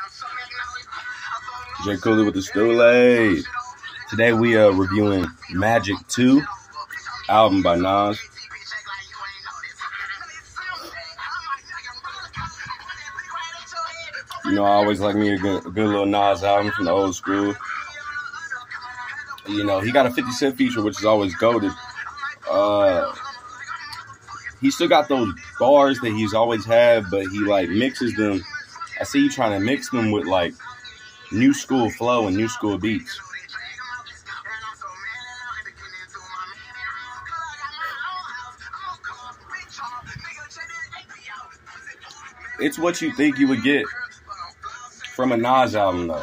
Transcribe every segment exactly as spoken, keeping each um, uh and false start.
J. Cooley with the Stoolay. Today we are reviewing Magic two, album by Nas. You know, I always like me a good, a good little Nas album from the old school. You know, he got a fifty cent feature, which is always goated. Uh, he still got those bars that he's always had, but he, like, mixes them. I see you trying to mix them with, like, new school flow and new school beats. It's what you think you would get from a Nas album, though.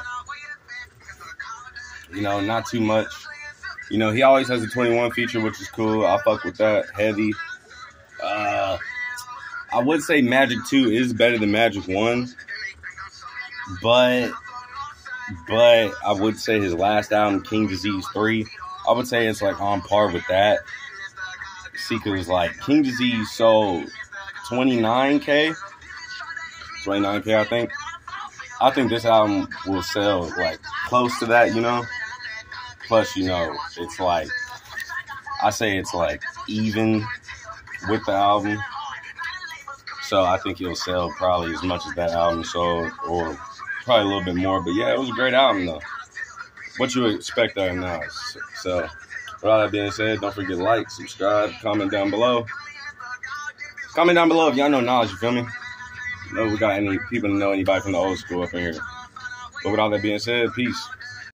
You know, not too much. You know, he always has a twenty-one feature, which is cool. I fuck with that. Heavy. Uh, I would say Magic two is better than Magic one. But, but I would say his last album, King Disease three, I would say it's like on par with that. See, because like King Disease sold twenty-nine K. twenty-nine K, I think. I think this album will sell like close to that, you know. Plus, you know, it's like, I say it's like even with the album. So I think it'll sell probably as much as that album sold, or probably a little bit more. But yeah, it was a great album though. What you expect out of Nas. So with all that being said, don't forget to like, subscribe, comment down below. Comment down below if y'all know Nas, you feel me? Know we got any people to know anybody from the old school up in here. But with all that being said, peace.